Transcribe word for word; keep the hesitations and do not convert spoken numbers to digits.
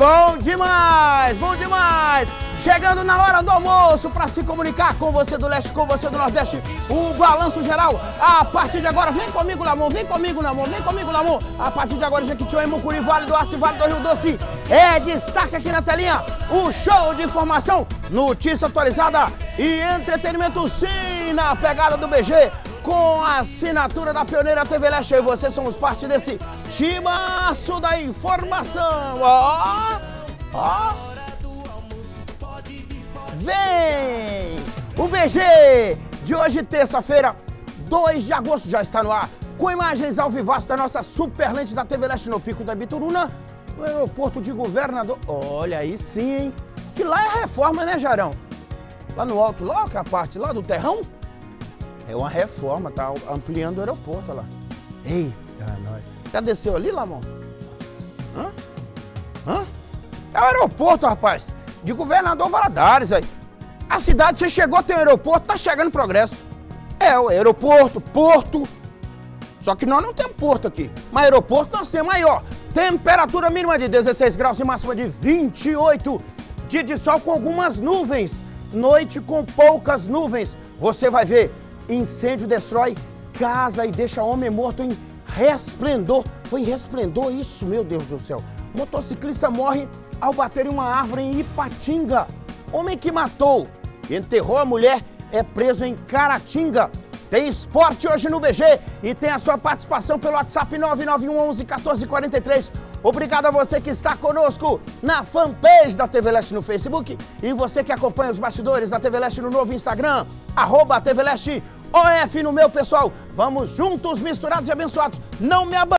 Bom demais, bom demais! Chegando na hora do almoço para se comunicar com você do leste, com você do nordeste, o balanço geral. A partir de agora, vem comigo, Lamon, vem comigo, Lamon, vem comigo, Lamon. A partir de agora, Jequitinhonha, Mucuri, Vale do Aço e Vale do Rio Doce. É destaque aqui na telinha, o show de informação, notícia atualizada e entretenimento sim na pegada do B G. Com a assinatura da Pioneira T V Leste, e vocês somos parte desse timaço da informação. Ó, ó. Vem! O B G de hoje, terça-feira, dois de agosto, já está no ar, com imagens ao vivaço da nossa super lente da T V Leste no Pico da Bituruna, no aeroporto de Governador. Olha aí sim, hein? Que lá é reforma, né, Jarão? Lá no alto, lá, que é a parte lá do terrão, é uma reforma, tá ampliando o aeroporto, olha lá. Eita, nós. Já desceu ali, Lamon? Hã? Hã? É o aeroporto, rapaz, de Governador Valadares aí. A cidade, você chegou, tem um aeroporto, tá chegando progresso. É, o aeroporto, porto. Só que nós não temos porto aqui. Mas aeroporto nós temos maior. Temperatura mínima de dezesseis graus e máxima de vinte e oito. Dia de sol com algumas nuvens. Noite com poucas nuvens. Você vai ver, incêndio destrói casa e deixa homem morto em resplendor. Foi em resplendor isso, meu Deus do céu. Motociclista morre ao bater em uma árvore em Ipatinga. Homem que matou e enterrou a mulher é preso em Caratinga. Tem esporte hoje no B G e tem a sua participação pelo WhatsApp nove nove um onze quatorze quarenta e três. Obrigado a você que está conosco na fanpage da T V Leste no Facebook e você que acompanha os bastidores da T V Leste no novo Instagram, arroba T V Leste O F no meu, pessoal. Vamos juntos, misturados e abençoados. Não me abandone.